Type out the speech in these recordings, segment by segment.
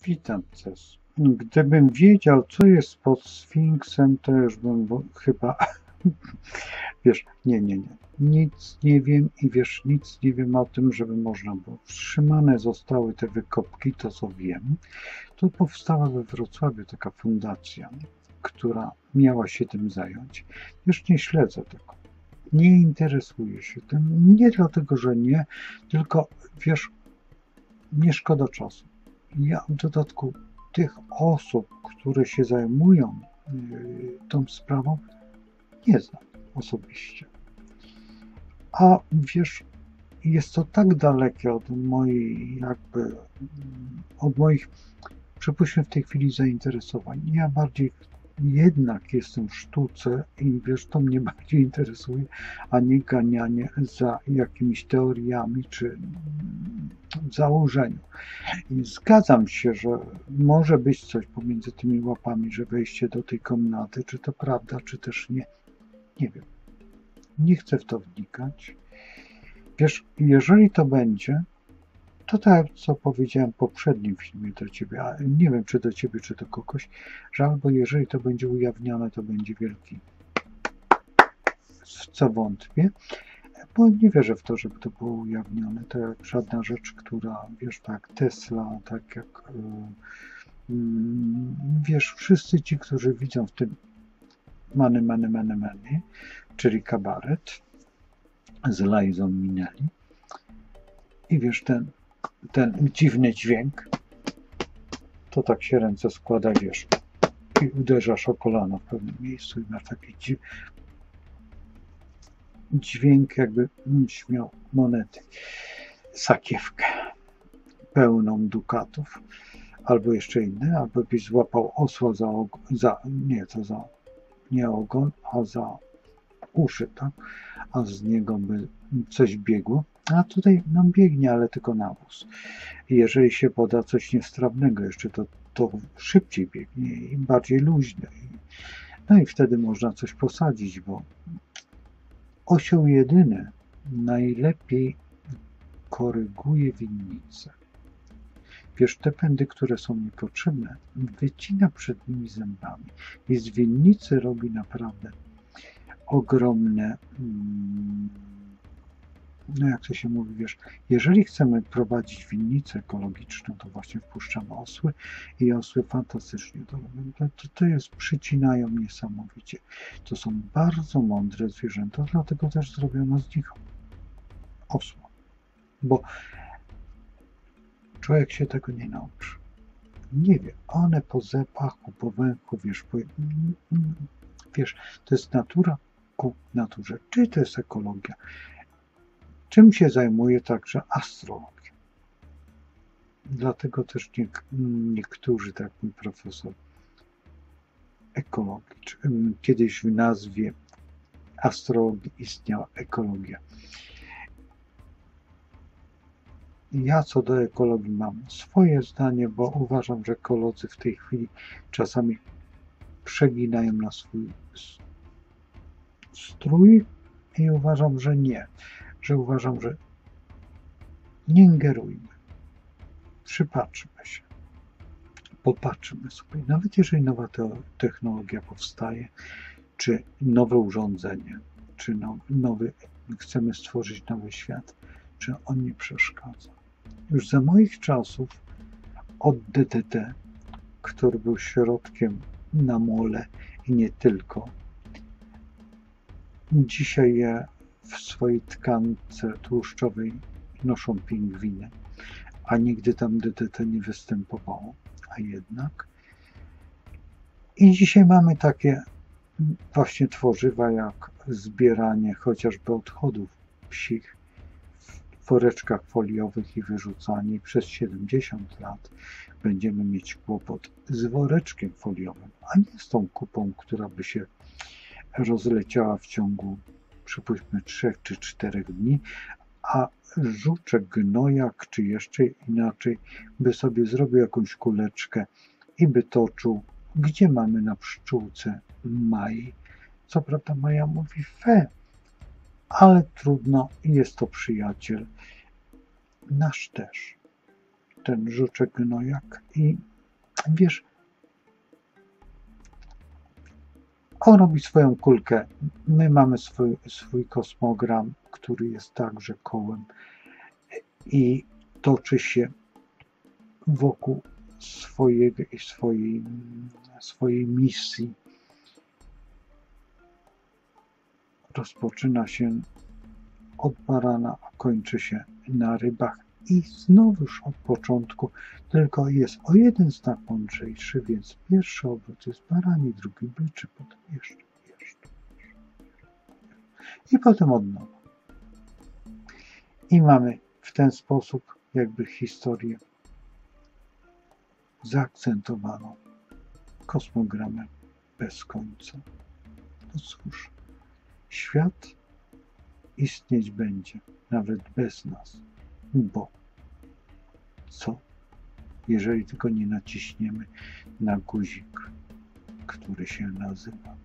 Witam cię. Gdybym wiedział, co jest pod Sfinksem, to już bym chyba, wiesz, nie. Nic nie wiem i wiesz, nic nie wiem o tym, żeby można było. Wstrzymane zostały te wykopki, to co wiem. To powstała we Wrocławiu taka fundacja, która miała się tym zająć. Już nie śledzę tego. Nie interesuję się tym. Nie dlatego, że nie, tylko wiesz, nie szkoda czasu. Ja w dodatku tych osób, które się zajmują tą sprawą, nie znam osobiście. A wiesz, jest to tak dalekie od mojej od moich, przypuśćmy w tej chwili zainteresowań. Ja bardziej jednak jestem w sztuce i wiesz, to mnie bardziej interesuje, a nie ganianie za jakimiś teoriami czy w założeniu. I zgadzam się, że może być coś pomiędzy tymi łapami, że wejście do tej komnaty, czy to prawda, czy też nie. Nie wiem. Nie chcę w to wnikać. Wiesz, jeżeli to będzie, to tak, co powiedziałem w poprzednim filmie do ciebie, a nie wiem, czy do ciebie, czy do kogoś, że albo jeżeli to będzie ujawnione, to będzie wielki, w co wątpię, bo nie wierzę w to, żeby to było ujawnione. To jak żadna rzecz, która, wiesz, tak, Tesla, tak jak wiesz, wszyscy ci, którzy widzą w tym money, czyli kabaret z Lajzą Minelli i wiesz, ten dziwny dźwięk, to tak się ręce składa, wiesz, i uderzasz o kolano w pewnym miejscu i masz taki dźwięk, jakby miał monety, sakiewkę pełną dukatów, albo jeszcze inne, albo byś złapał osła nie ogon, a za uszy, tak? A z niego by coś biegło. A tutaj nam biegnie, ale tylko nawóz. I jeżeli się poda coś niestrawnego jeszcze, to szybciej biegnie i bardziej luźne. No i wtedy można coś posadzić, bo osioł jedyny najlepiej koryguje winnicę. Wiesz, te pędy, które są niepotrzebne, wycina przed nimi zębami. I z winnicy robi naprawdę ogromne, no jak to się mówi, wiesz, jeżeli chcemy prowadzić winnicę ekologiczną, to właśnie wpuszczamy osły i osły fantastycznie to robią. To jest, przycinają niesamowicie. To są bardzo mądre zwierzęta, dlatego też zrobiono z nich osła. Bo człowiek się tego nie nauczy. Nie wie, one po zapachu, po węchu, wiesz, to jest natura ku naturze. Czy to jest ekologia? Czym się zajmuje także astrologia? Dlatego też niektórzy, tak mój profesor ekologii, kiedyś w nazwie astrologii istniała ekologia. Ja co do ekologii mam swoje zdanie, bo uważam, że ekolodzy w tej chwili czasami przeginają na swój strój i uważam, że nie. Uważam, że nie ingerujmy. Przypatrzmy się. Popatrzmy sobie. Nawet jeżeli nowa technologia powstaje, czy nowe urządzenie, czy chcemy stworzyć nowy świat, czy on nie przeszkadza. Już za moich czasów od DDT, który był środkiem na mole i nie tylko, dzisiaj je w swojej tkance tłuszczowej noszą pingwiny, a nigdy tam DDT nie występowało, a jednak. I dzisiaj mamy takie właśnie tworzywa jak zbieranie chociażby odchodów psich w woreczkach foliowych i wyrzucanie. Przez 70 lat będziemy mieć kłopot z woreczkiem foliowym, a nie z tą kupą, która by się rozleciała w ciągu, przypuśćmy, 3 czy 4 dni, a żuczek, gnojak, czy jeszcze inaczej, by sobie zrobił jakąś kuleczkę i by toczył, gdzie mamy na pszczółce Mai. Co prawda Maja mówi fe, ale trudno, jest to przyjaciel nasz też, ten żuczek, gnojak, i Wiesz, on robi swoją kulkę, my mamy swój kosmogram, który jest także kołem i toczy się wokół swojej misji. Rozpoczyna się od barana, a kończy się na rybach i znowuż od początku, tylko jest o jeden znak mądrzejszy, więc pierwszy obrót jest barani, drugi byczy, potem jeszcze. I potem od nowa. I mamy w ten sposób jakby historię zaakcentowaną kosmogramem bez końca. No cóż, świat istnieć będzie, nawet bez nas, bo co, jeżeli tylko nie naciśniemy na guzik, który się nazywa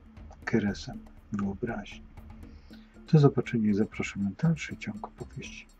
kresem wyobraźni. Do zobaczenia i zapraszam na dalszy ciąg opowieści.